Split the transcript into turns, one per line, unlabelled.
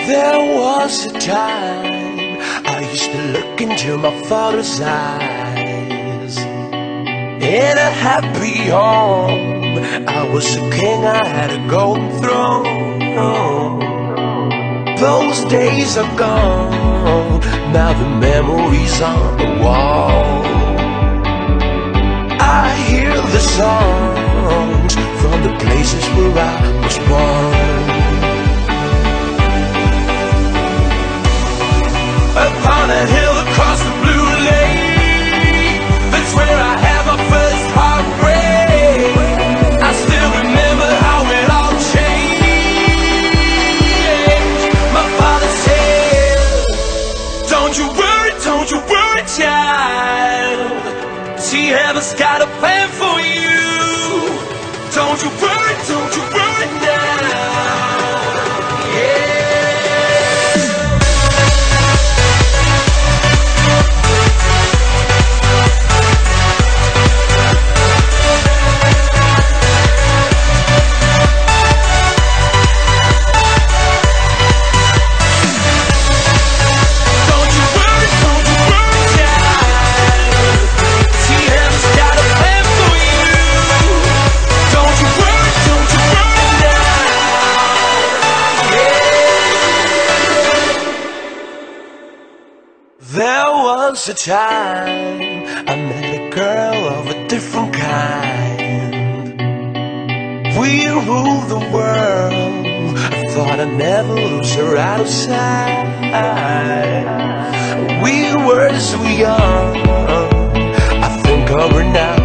There was a time I used to look into my father's eyes. In a happy home, I was a king, I had a golden throne. Those days are gone, now the memories on the wall. I hear the songs from the places where I was born. Upon a hill across the blue lake, that's where I had my first heartbreak. I still remember how it all changed. My father said, don't you worry, child. See, heaven's got a plan for you. Don't you worry now. There was a time I met a girl of a different kind. We ruled the world, I thought I'd never lose her out of sight. We were so young, I think of her now